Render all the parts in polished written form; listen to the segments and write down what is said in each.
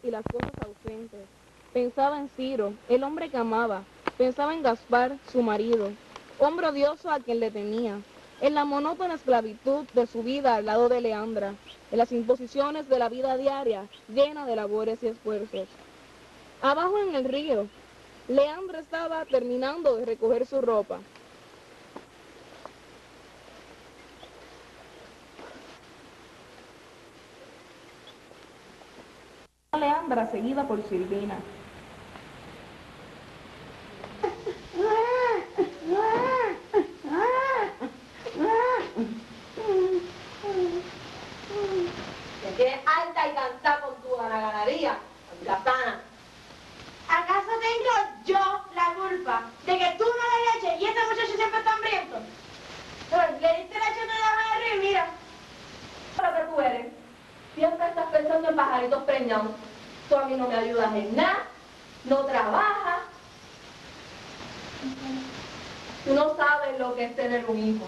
y las cosas ausentes. Pensaba en Ciro, el hombre que amaba. Pensaba en Gaspar, su marido, hombre odioso a quien le temía. En la monótona esclavitud de su vida al lado de Leandra, en las imposiciones de la vida diaria, llena de labores y esfuerzos. Abajo en el río, Leandra estaba terminando de recoger su ropa. Leandra seguida por Silvina. Te tienes alta y cansada con tu ganadería, holgazana. ¿Acaso tengo yo la culpa de que tú no le leche y este muchacho siempre está hambriento? Pero le diste leche de la río y mira. Lo que tú eres, siempre estás pensando en pajaritos preñados. Tú a mí no me ayudas en nada, no trabajas. Tú no sabes lo que es tener un hijo.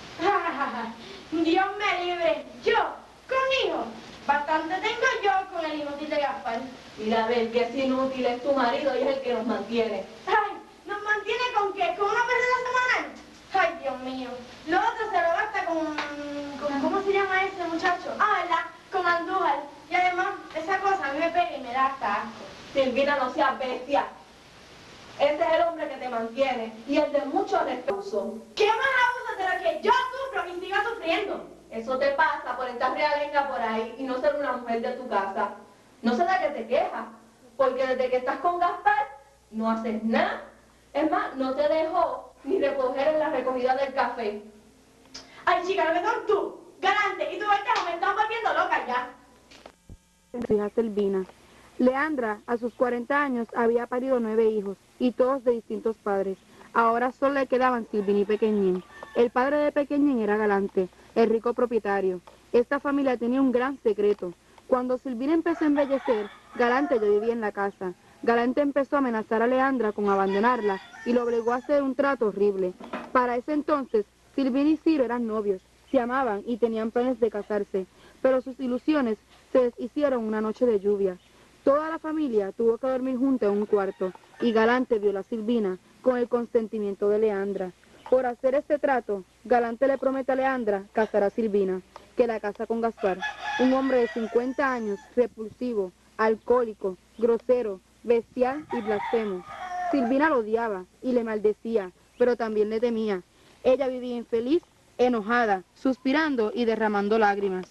Dios me libre, yo con hijo. Bastante tengo yo con el inútil de Gaspar. Mira, a ver, que es inútil, es tu marido y es el que nos mantiene. Ay, ¿nos mantiene con qué? ¿Con una persona semanal? Ay, Dios mío. Lo otro se lo gasta con ¿cómo se llama ese muchacho? Ah, ¿verdad? Con Andújar. Y además, esa cosa a mí me pega y me da hasta asco. Silvina, no seas bestia. Ese es el hombre que te mantiene y el de mucho respeto. ¿Qué más abuso de lo que yo sufro y sigo sufriendo? Eso te pasa por estar realenga por ahí y no ser una mujer de tu casa. No sé de qué te quejas, porque desde que estás con Gaspar no haces nada. Es más, no te dejó ni recoger en la recogida del café. Ay, chica, lo que son tú, Galante, y tu verdejo me están volviendo loca ya. Su hija Silvina. Leandra, a sus 40 años, había parido 9 hijos, y todos de distintos padres. Ahora solo le quedaban Silvina y Pequeñín. El padre de Pequeñín era Galante, el rico propietario. Esta familia tenía un gran secreto. Cuando Silvina empezó a embellecer, Galante ya vivía en la casa. Galante empezó a amenazar a Leandra con abandonarla y lo obligó a hacer un trato horrible. Para ese entonces, Silvina y Ciro eran novios, se amaban y tenían planes de casarse, pero sus ilusiones se deshicieron una noche de lluvia. Toda la familia tuvo que dormir junta en un cuarto y Galante violó a Silvina con el consentimiento de Leandra. Por hacer este trato, Galante le promete a Leandra casar a Silvina, que la casa con Gaspar, un hombre de 50 años, repulsivo, alcohólico, grosero, bestial y blasfemo. Silvina lo odiaba y le maldecía, pero también le temía. Ella vivía infeliz, enojada, suspirando y derramando lágrimas.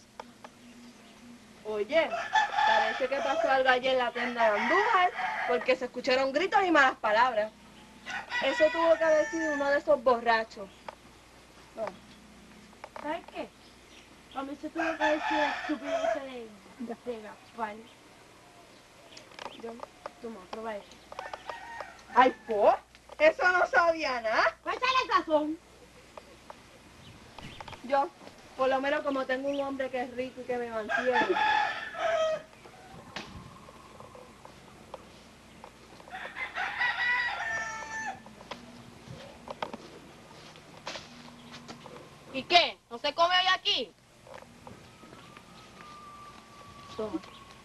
Oye, parece que pasó algo allí en la tienda de Andújar, porque se escucharon gritos y malas palabras. Eso tuvo que haber sido uno de esos borrachos. No. ¿Sabes qué? A mí se tuvo que decir el estúpido ese de Gaspar. Yo, toma, prueba eso. Ay, po, eso no sabía nada. Pues échale sazón. Yo, por lo menos como tengo un hombre que es rico y que me mantiene. ¿Y qué? ¿No se come hoy aquí? Toma.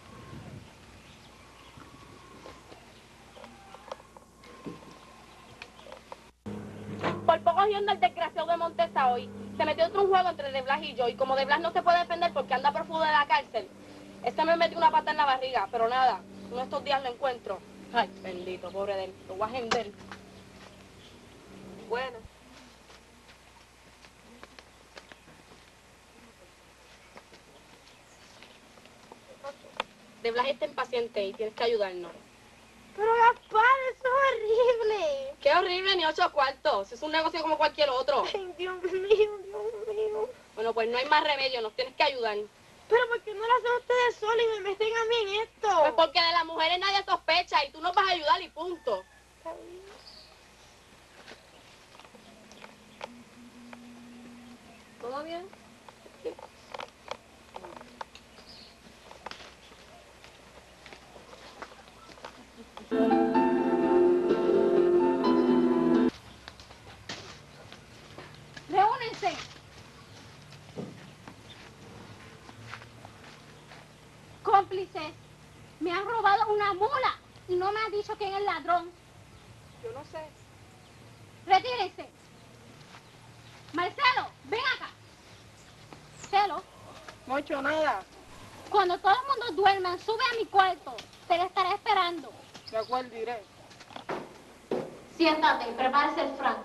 Por poco anda el desgraciado de Montesa hoy. Se metió otro juego entre De Blas y yo, y como De Blas no se puede defender porque anda prófugo de la cárcel, este me metió una pata en la barriga, pero nada, uno de estos días lo encuentro. Ay, bendito, pobre de él, lo voy a agender. Bueno. De Blas está impaciente y tienes que ayudarnos. Pero Gaspar, eso es horrible. Qué horrible, ni 8 cuartos. Es un negocio como cualquier otro. Ay, Dios mío, Dios mío. Bueno, pues no hay más remedio, nos tienes que ayudar. Pero ¿por qué no lo hacen ustedes solos y me meten a mí en esto? Pues porque de las mujeres nadie sospecha y tú nos vas a ayudar y punto. ¿Todo bien? Reúnense. Cómplices, me han robado robado una mula y no me ha dicho quién es el ladrón. Yo no sé. Retírense. Marcelo, ven acá. Marcelo, No he hecho nada. cuando todo el mundo duerma, sube a mi cuarto. Te estaré esperando. De acuerdo, iré. Siéntate y prepárese el franco.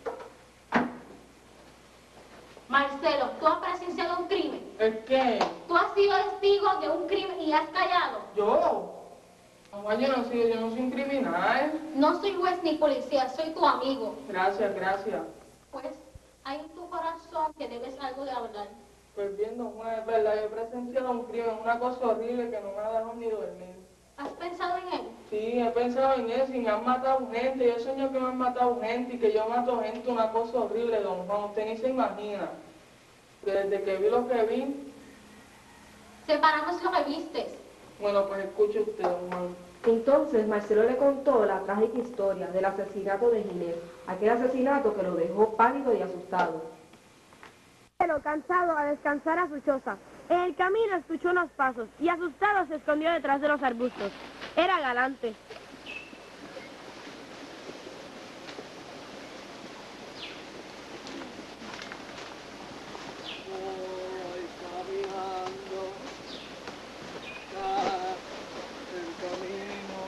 Marcelo, tú has presenciado un crimen. ¿El qué? Tú has sido testigo de un crimen y has callado. ¿Yo? Mamá, yo no soy un criminal. No soy juez ni policía, soy tu amigo. Gracias, gracias. Pues hay en tu corazón que debes algo de hablar. Pues bien, don Juan, es verdad, yo he presenciado un crimen, una cosa horrible que no me ha dejado ni dormir. ¿Has pensado en él? Sí, he pensado en eso y me han matado gente. Yo sueño que me han matado gente y que yo mato gente, una cosa horrible, don Juan. Usted ni se imagina. Que desde que vi lo que vi, Separamos lo que vistes. bueno, pues escuche usted, don Juan. Entonces Marcelo le contó la trágica historia del asesinato de Ginés, aquel asesinato que lo dejó pálido y asustado. Pero cansado a descansar a su choza. En el camino escuchó unos pasos y asustado se escondió detrás de los arbustos. Era Galante. Voy caminando el camino.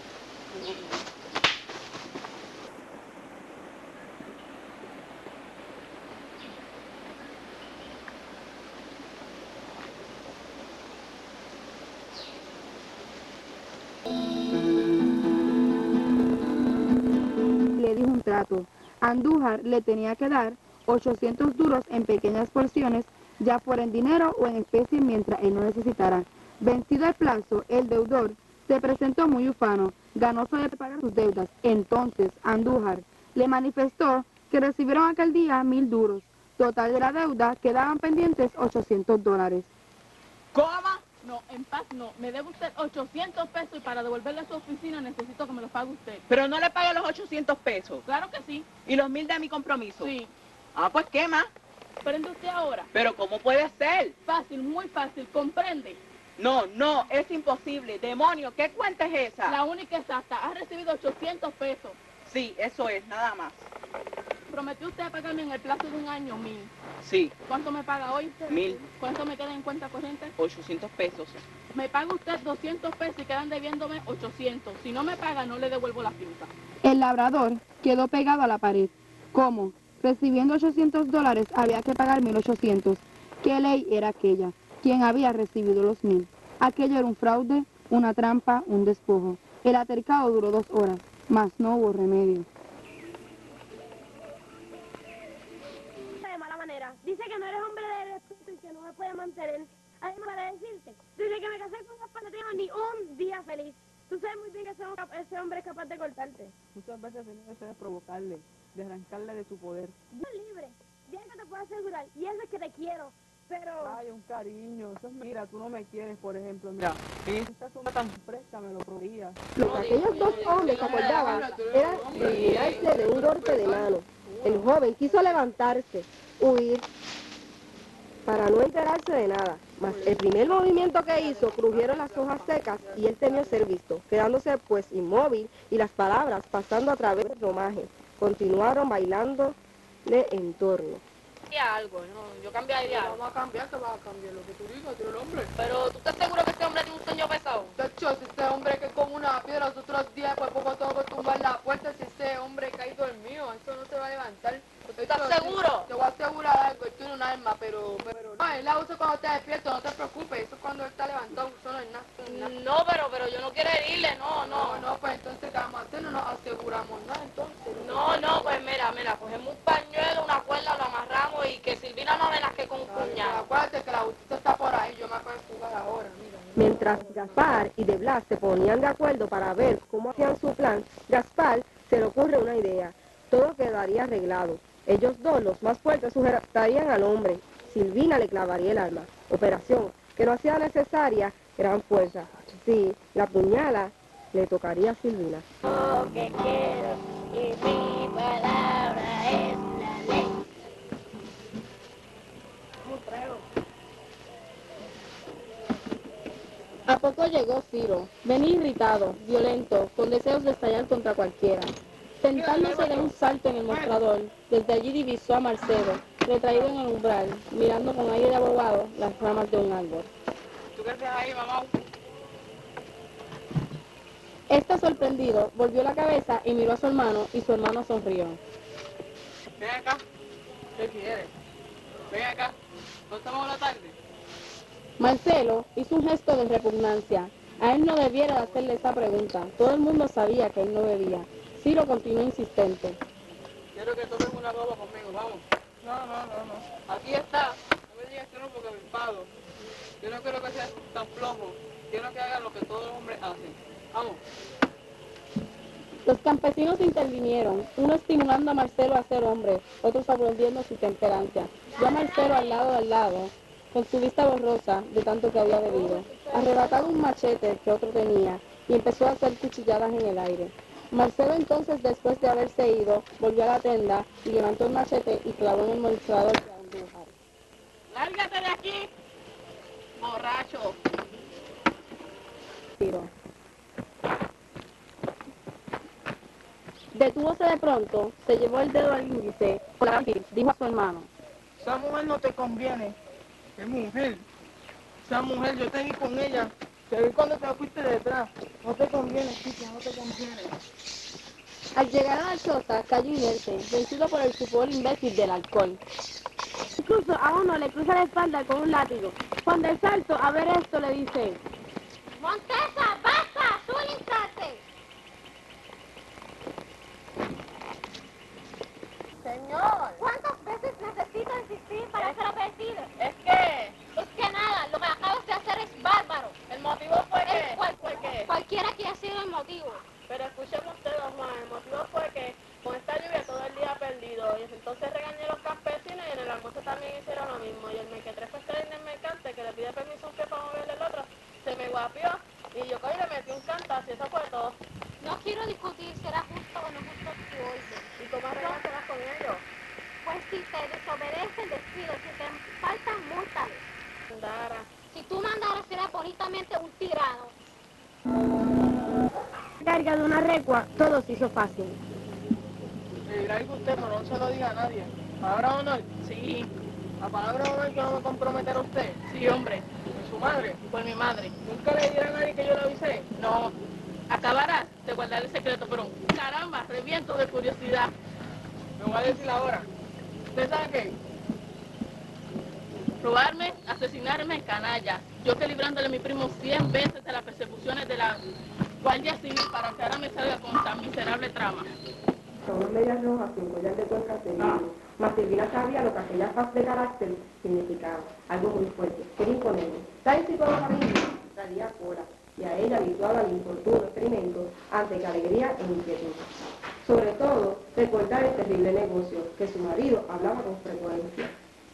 Le dijo un trato. Andújar le tenía que dar 800 duros en pequeñas porciones, ya fuera en dinero o en especie mientras él no necesitara. Vencido el plazo, el deudor se presentó muy ufano, ganoso de pagar sus deudas. Entonces Andújar le manifestó que recibieron aquel día 1000 duros. Total de la deuda quedaban pendientes 800 dólares. ¿Cómo? No, en paz no. Me debe usted 800 pesos y para devolverle a su oficina necesito que me lo pague usted. Pero no le pague los 800 pesos. Claro que sí. ¿Y los 1000 de mi compromiso? Sí. Ah, pues ¿qué más? Prende usted ahora. Pero ¿cómo puede ser? Fácil, muy fácil. ¿Comprende? No, no, es imposible. Demonio, ¿qué cuenta es esa? La única exacta. Ha recibido 800 pesos. Sí, eso es, nada más. Prometió usted pagarme en el plazo de un año 1000. Sí, ¿Cuánto me paga hoy? 1000, ¿Cuánto me queda en cuenta corriente? 800 pesos. Me paga usted 200 pesos y quedan debiéndome 800. Si no me paga, no le devuelvo la finca. El labrador quedó pegado a la pared. ¿Cómo? Recibiendo 800 dólares había que pagar 1800. ¿Qué ley era aquella? ¿Quién había recibido los 1000? Aquello era un fraude, una trampa, un despojo. El altercado duró 2 horas, mas no hubo remedio. De mala manera. Dice que no eres hombre de respeto y que no me puede mantener. Además, para decirte, desde que me casé con papá no tengo ni un día feliz. Tú sabes muy bien que ese hombre es capaz de cortarte. Muchas veces tiene que ser provocarle, de arrancarle de su poder. Yo libre. Bien que te puedo asegurar. Y eso es que te quiero. Pero... Ay, un cariño. Eso es, mira, tú no me quieres, por ejemplo. Mira, esta sombra tan fresca me lo prohibía. Lo que aquellos dos hombres acordaban era librarse de un golpe de mano. El joven quiso levantarse, huir, para no enterarse de nada. Mas el primer movimiento que hizo, crujieron las hojas secas y él temió ser visto, quedándose pues inmóvil y las palabras pasando a través del romaje. Continuaron bailándole en torno. Algo, ¿no? Yo cambiaría algo. Vamos a cambiar, te vas a cambiar lo que tú digas, tú eres el hombre. Pero ¿tú estás seguro que este hombre tiene un sueño pesado? De hecho, si este hombre que con una piedra los otros días, pues poco tengo que tumbar la puerta, si ese hombre cae dormido, eso no se va a levantar. ¿Estás seguro? Te voy a asegurar algo, él tiene un arma, pero no, él la usa cuando está despierto, no te preocupes, eso es cuando él está levantado, eso no es nada. No, pero yo no quiero herirle, no. Pues entonces, ¿qué vamos a hacer? No nos aseguramos nada, entonces. No, pues mira, cogemos un pañuelo, una cuerda, lo amarramos y que Silvina no amenace con un puñal. Acuérdate que la justicia está por ahí, yo me acabo de jugar ahora, mira. Mientras Gaspar y De Blas se ponían de acuerdo para ver cómo hacían su plan, Gaspar se le ocurre una idea. Todo quedaría arreglado. Ellos dos, los más fuertes, sujetarían al hombre. Silvina le clavaría el arma. Operación que no hacía necesaria gran fuerza. Sí, la puñala le tocaría a Silvina. Lo que quiero y mi palabra es la ley. ¿A poco llegó Ciro. Venía irritado, violento, con deseos de estallar contra cualquiera. Sentándose de un salto en el mostrador, desde allí divisó a Marcelo, retraído en el umbral, mirando con aire de abogado las ramas de un árbol. ¿Tú qué haces ahí, mamá? Este, sorprendido, volvió la cabeza y miró a su hermano, y su hermano sonrió. Ven acá. ¿Qué quieres? Ven acá. ¿No estamos a la tarde? Marcelo hizo un gesto de repugnancia. A él no debiera de hacerle esa pregunta. Todo el mundo sabía que él no bebía. Ciro continuó insistente. Quiero que tomes una copa conmigo, vamos. No. Aquí está. No me digas que no porque me enfado. Yo no quiero que seas tan flojo. Quiero que hagas lo que todos los hombres hacen. Vamos. Los campesinos intervinieron, uno estimulando a Marcelo a ser hombre, otros aplaudiendo su temperancia. Ya Marcelo al lado, con su vista borrosa de tanto que había bebido, arrebatado un machete que otro tenía y empezó a hacer cuchilladas en el aire. Marcelo entonces, después de haberse ido, volvió a la tienda y levantó el machete y clavó en el mostrador de Andújar. ¡Lárgate de aquí, borracho! Ciro. Detúvose de pronto, se llevó el dedo al índice, con la dijo a su hermano. Esa mujer no te conviene. ¿Qué mujer? Esa mujer, yo te vi con ella. Te vi cuando te fuiste detrás. No te conviene, chica, no te conviene. Al llegar a la choza, cayó inerte, vencido por el sudor imbécil del alcohol. Incluso a uno le cruza la espalda con un látigo. Cuando el salto a ver esto le dice: Montesa, basta, tú el instante. Señor, ¿Cuántas veces necesito insistir para ser advertido? es que Es que nada, lo que acabas de hacer es bárbaro. el motivo fue que... ¿Fue qué? Cualquiera que haya sido el motivo. Pero escuchemos usted, don Juan, el motivo fue que con esta lluvia todo el día perdido. Y entonces regañé a los campesinos y en el almuerzo también hicieron lo mismo. Y el mequetrefe este del mercante que le pide permiso a un pie para moverle el otro, se me guapió y yo cogí y le metí un cantazo y eso fue todo. No quiero discutir si era justo o no justo tu orden. ¿Y cómo arreglársela con ellos? Pues si te desobedecen, despido. Si te faltan, múltales. Dara. Si tú mandaras, será bonitamente un tirano. Carga de una recua, todo se hizo fácil. Le dirá algo a usted, pero no se lo diga a nadie. ¿Palabra de honor? Sí, ¿La palabra de honor que no me comprometerá a usted? sí, hombre. ¿Con su madre? Y por mi madre. ¿Nunca le dirá a nadie que yo le avisé? No, acabarás de guardar el secreto, pero caramba, reviento de curiosidad. Me voy a decir ahora. ¿Usted sabe qué? Robarme, asesinarme, canalla. Yo que librándole a mi primo 100 veces de las persecuciones de la Guardia Civil para que ahora me salga con tan miserable trama. Con unas medias rojas sin collar de tuerca servido. Mas Silvina sabía lo que aquella faz de carácter significaba, algo muy fuerte, que era imponente. Tal y todo cariño salía fuera, y a ella habituaba al infortunio experimento ante que alegría e inquietud. Sobre todo, recordar el terrible negocio que su marido hablaba con frecuencia.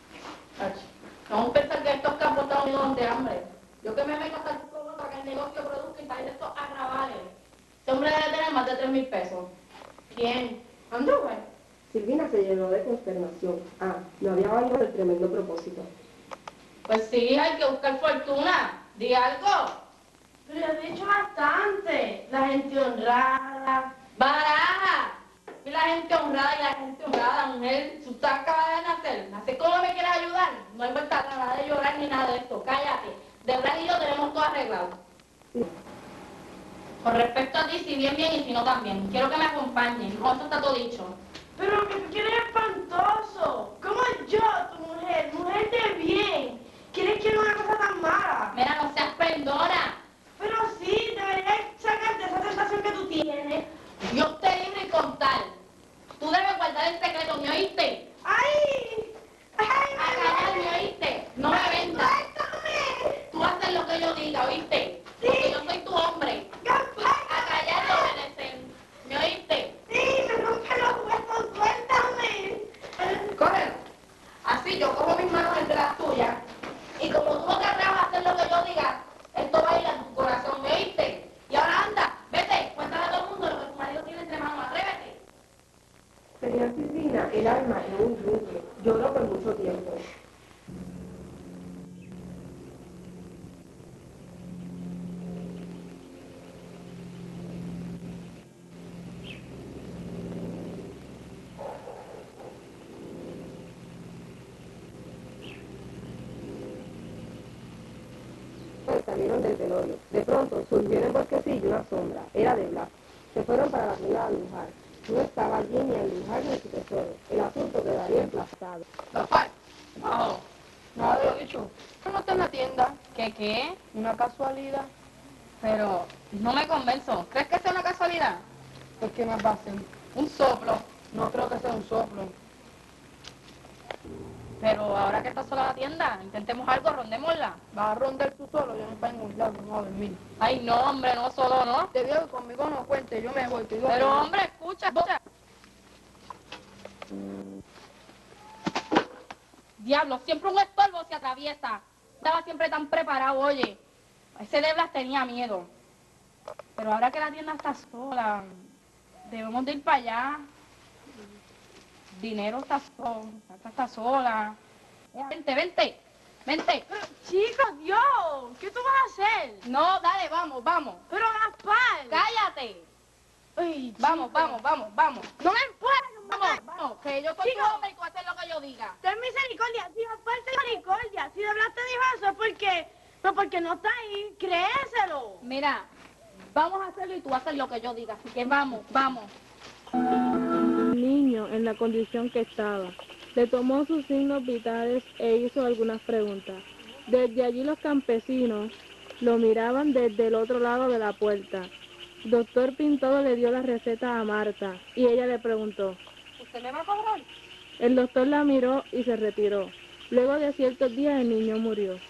Vamos a pensar que estos campos están unidos de hambre. Yo que me vengo a hacer todo para que el negocio produzca y salir de estos agravales. Este hombre debe tener más de 3,000 pesos. ¿Quién? Andújar. Silvina se llenó de consternación. No había oído el tremendo propósito. Pues sí, hay que buscar fortuna. Di algo. Pero ya te he dicho bastante. La gente honrada. Baraja. Y la gente honrada y la gente honrada, mujer. Si usted acaba de nacer, nacer como me quieres ayudar. No hay vuelta atrás, nada de llorar ni nada de esto. Cállate. De Bran y yo tenemos todo arreglado. Sí. Con respecto a ti, si bien y si no también. Quiero que me acompañen. Con eso está todo dicho. Pero lo que tú quieres es espantoso. Como yo, tu mujer, mujer de bien. ¿Quieres que haga una cosa tan mala? Mira, no seas perdona. Pero sí, deberías sacarte esa tentación que tú tienes. Dios te libre y contar. Tú debes guardar el secreto, ¿me oíste? ¡Ay! ¡Ay, A callar, ¿me oíste? No me vendas. ¡Suéltame! Tú haces lo que yo diga, ¿oíste? Porque yo soy tu hombre. A callar y obedecer. ¿Me oíste? ¡Sí, me rompen los huesos! ¡Suéltame! Cógelo. Así yo cojo mis manos entre las tuyas. Y como tú no te atrevas a hacer lo que yo diga, esto va a ir a tu corazón, ¿me oíste? Y ahora anda, vete, cuéntale a todo el mundo lo que tu marido tiene entre manos, atrévete. Tenía Silvina el alma en un yunque. Lloró por mucho tiempo. del velorio. De pronto surgió en el bosquecillo una sombra. Era de Blas. Se fueron para la tienda a dibujar. No estaba allí ni el dibujar ni su tesoro. El asunto quedaría emplazado. Gaspar, no, nada de lo dicho. No está en la tienda. ¿Qué? Una casualidad. Pero no me convenzo. ¿Crees que sea una casualidad? Pues, ¿qué más va a ser? Un soplo. No creo que sea un soplo. Pero ahora que está sola la tienda, intentemos algo, rondémosla. Vas a rondar tú solo, yo me para ningún lado, no a dormir. Ay, no, hombre, no solo, ¿no? Te digo que conmigo no cuente, yo me voy. Te digo que Pero, no. hombre, escucha. Diablo, siempre un estorbo se atraviesa. Estaba siempre tan preparado, oye. Ese de Blas tenía miedo. Pero ahora que la tienda está sola, debemos de ir para allá. Dinero está sola, Marta está sola. Vente. Chicos, Dios, ¿qué tú vas a hacer? No, dale, vamos. Pero Gaspar. Cállate. Ay, Vamos. No me empujes. Vamos, que yo soy tu Chico. hombre y tú haces lo que yo diga. Ten misericordia. Si Gaspar te misericordia. Si de verdad te dijo eso es porque no está ahí. Créeselo. Mira, vamos a hacerlo y tú haces lo que yo diga. Así que vamos. El niño, en la condición que estaba, le tomó sus signos vitales e hizo algunas preguntas. Desde allí los campesinos lo miraban desde el otro lado de la puerta. Doctor Pintado le dio la receta a Marta y ella le preguntó. ¿Usted me va a cobrar? El doctor la miró y se retiró. Luego de ciertos días el niño murió.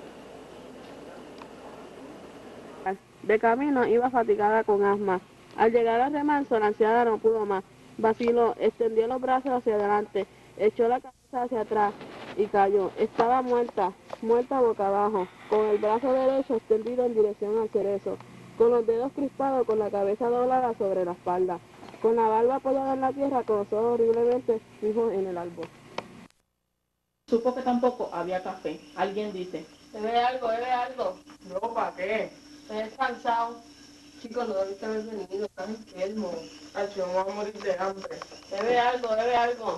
De camino iba fatigada con asma. Al llegar al remanso, la anciana no pudo más. Vaciló, extendió los brazos hacia adelante, echó la cabeza hacia atrás y cayó. Estaba muerta boca abajo, con el brazo derecho extendido en dirección al cerezo, con los dedos crispados, con la cabeza doblada sobre la espalda, con la barba apoyada en la tierra, con los ojos horriblemente fijos en el árbol. Supo que tampoco había café. Alguien dice, Bebe algo. ¿Yo para qué? Estoy cansado. Chicos, no debiste haber venido, estás enfermo. Ay, yo me voy a morir de hambre. Bebe algo.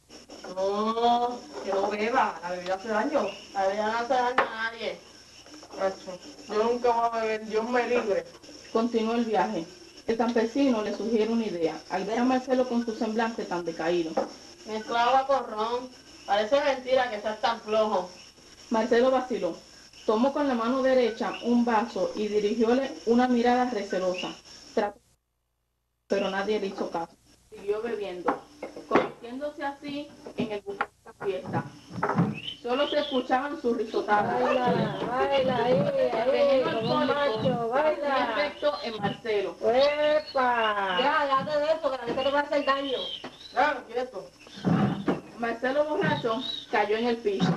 No, que no beba, la bebida hace daño. La bebida no hace daño a nadie. Macho, yo nunca voy a beber, Dios me libre. continuó el viaje. El campesino le sugiere una idea, al ver a Marcelo con su semblante tan decaído. Mezclado a corrón. Parece mentira que seas tan flojo. Marcelo vaciló. Tomó con la mano derecha un vaso y dirigióle una mirada recelosa. Pero nadie le hizo caso. Siguió bebiendo, convirtiéndose así en el buque de la fiesta. Solo se escuchaban sus risotadas. Baila, ahí, como un macho, Hacía baila. efecto en Marcelo. ¡Epa! Ya, déjate de eso, que la gente te va a hacer daño. Claro, quieto. Marcelo borracho cayó en el piso.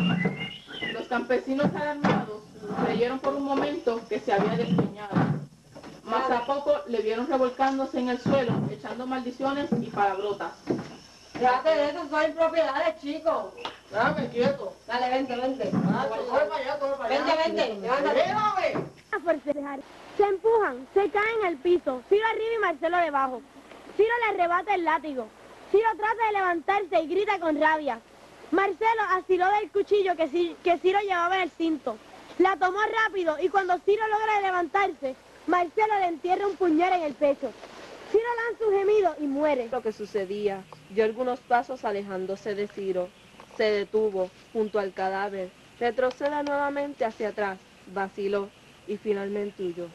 Los campesinos alarmados creyeron por un momento que se había despeñado. Más a poco le vieron revolcándose en el suelo, echando maldiciones y palabrotas. Déjate de eso, son impropiedades, chicos. Dame quieto. Dale, vente. Corre para allá. Vente, levántate. Déjame. Se empujan, se caen al piso. Ciro arriba y Marcelo debajo. Ciro le arrebata el látigo. Ciro trata de levantarse y grita con rabia. Marcelo asiló del cuchillo que Ciro llevaba en el cinto. La tomó rápido y cuando Ciro logra levantarse, Marcelo le entierra un puñal en el pecho. Ciro lanza un gemido y muere. Lo que sucedía, dio algunos pasos alejándose de Ciro. Se detuvo junto al cadáver, retrocede nuevamente hacia atrás, vaciló y finalmente huyó.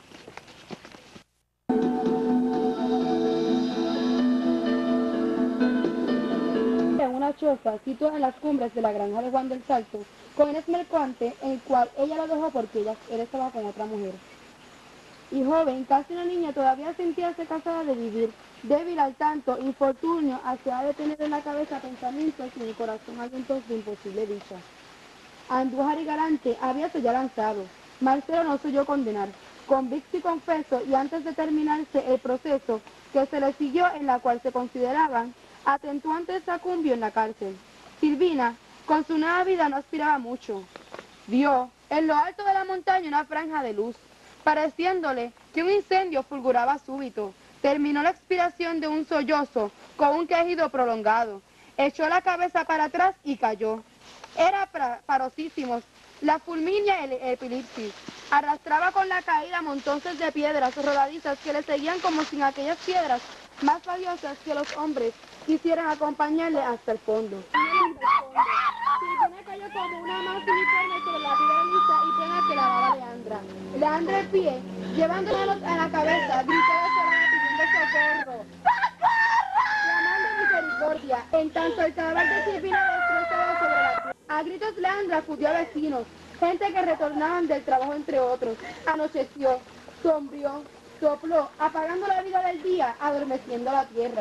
En una choza situada en las cumbres de la granja de Juan del Salto, con Inés Mercante, en el cual ella lo dejó porque él estaba con otra mujer. Y joven, casi una niña, todavía sentíase cansada de vivir, débil al tanto, infortunio, hacía de tener en la cabeza pensamientos y en el corazón alientos de imposible dicha. Andújar y Galante habíase ya lanzado. Marcelo no se oyó condenar. Convicto y confeso, y antes de terminarse el proceso que se le siguió, en la cual se consideraban atentuantes sacumbio en la cárcel. Silvina, con su nueva vida, no aspiraba mucho. Vio en lo alto de la montaña una franja de luz, pareciéndole que un incendio fulguraba súbito. Terminó la expiración de un sollozo con un quejido prolongado. Echó la cabeza para atrás y cayó. Era paroxísimos, la fulminea y el epilipsis. Arrastraba con la caída montones de piedras rodadizas que le seguían como si aquellas piedras, más valiosas que los hombres, quisieran acompañarle hasta el fondo. Silvina cayó como una masa uniforme sobre la piedra lisa y plena que lavaba Leandra. Leandra en pie, llevando manos a la cabeza, gritó desolada pidiendo socorro. Clamando misericordia, en tanto el cadáver de Silvina destrozado sobre la tierra. A gritos Leandra acudió a vecinos, gente que retornaban del trabajo entre otros. Anocheció, sombrío, sopló, apagando la vida del día, adormeciendo la tierra.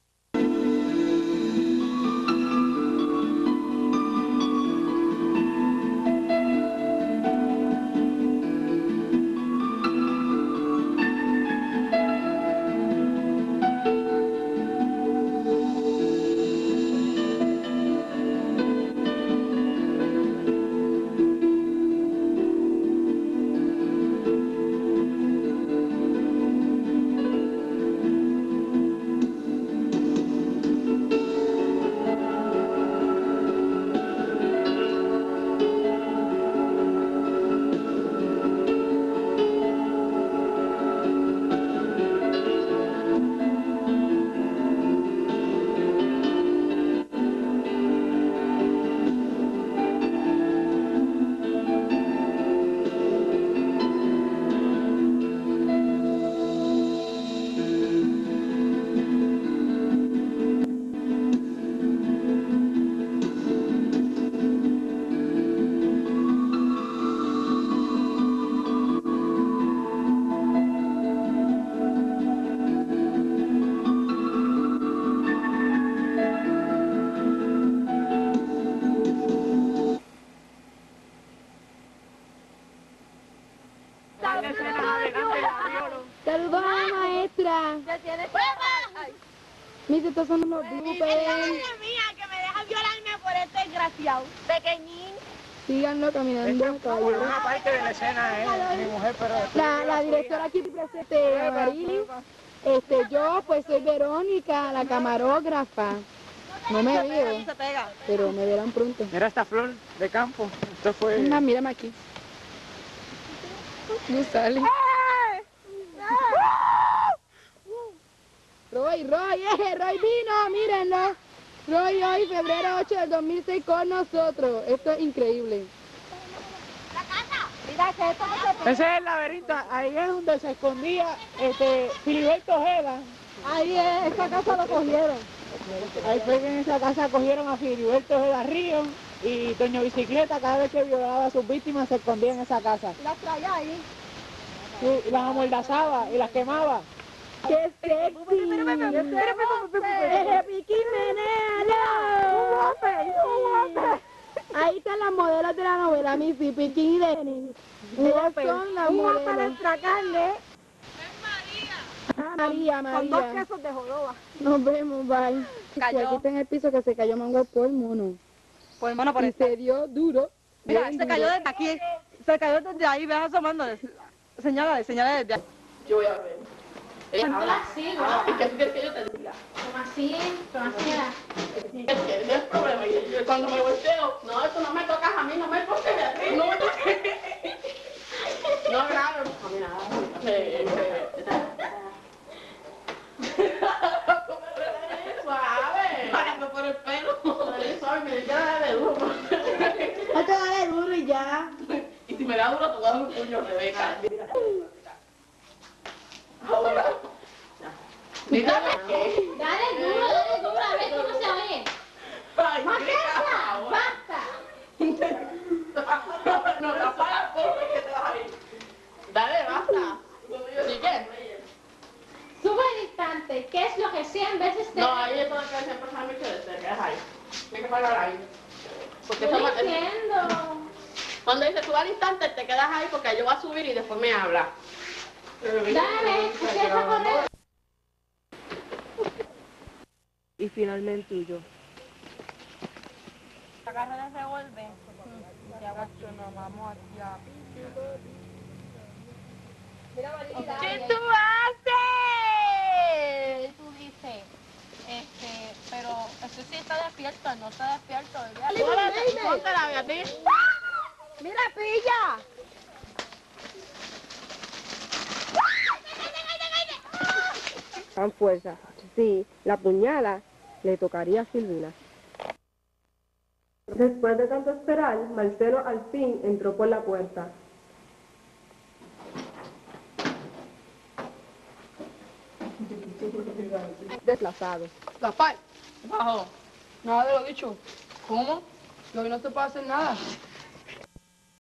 Saludos a la maestra. ¿Ya tienes pruebas? Mis estos son unos bloopers. mía que me deja violarme por este desgraciado. Pequeñín. Síganlo caminando, caballero. Una parte de la escena es mi mujer, pero... La directora aquí presente, Marily. Yo pues soy Verónica, la camarógrafa. No me veo, pero me verán pronto. Mira esta flor de campo. Esto fue... Mírame aquí. No sale. Roy vino, mírenlo. Roy hoy, febrero 8 del 2006 con nosotros. Esto es increíble. Mira que esto no se Ese es el laberinto. Ahí es donde se escondía Filiberto Ojeda. Ahí es, esa casa lo cogieron. Ahí fue que en esa casa cogieron a Filiberto Ojeda Río y Doña Bicicleta cada vez que violaba a sus víctimas se escondía en esa casa. Las traía ahí. Sí, y las amordazaba y las quemaba. ¡Qué sexy! ¡Eje piqui menéalo! Ahí están las modelos de la novela, Missy, Piquín y Denis. Ellas son las modelos. nuestra carne. María. Con 2 quesos de jodoba. Nos vemos, bye. Cayó. Y aquí está en el piso que se cayó mango por mono. Pues hermano, por Y esto. se dio duro. Mira, bien se cayó duro. desde aquí. Se cayó desde ahí, ves asomando. Señala desde ahí. Yo voy a ver. Ella habla. ¿Y qué tú quieres que yo te diga? ¿Cómo así? ¿Cómo así? Ese es el problema. Y yo cuando me volteo, no, eso no me tocas a mí, no me toques de ti, no me toques. No, claro, a mí nada. Suave. Parando por el pelo. Suave, me da de duro. No te dale duro y ya. Y si me da duro, te voy a dar un puño, Rebeca. Ahora. Mira, ¿qué? Dale duro, a ver cómo se oye. Ay, ¡Basta! ¡Basta! No, no, para, que te vas a ir. Dale, basta. Sigue. Sube distante. ¿Qué es lo que 100 veces te... No, ahí es donde siempre sabe mucho de ser, que es ahí. Hay que parar ahí. Porque Yo eso no entiendo. cuando dice tú al instante, te quedas ahí porque yo voy a subir y después me habla. Dale, empieza a correr. Y finalmente huyó. La carrera se vuelve. Ya nos vamos aquí a... ¿Qué tú haces? Tú dices, pero eso sí está despierto, no está despierto. Mira, pilla. Con fuerza. Sí, la puñala le tocaría a Silvina. Después de tanto esperar, Marcelo al fin entró por la puerta. Desplazado. Gaspar, bajo. Nada de lo dicho. ¿Cómo? Que hoy no te puedo hacer nada.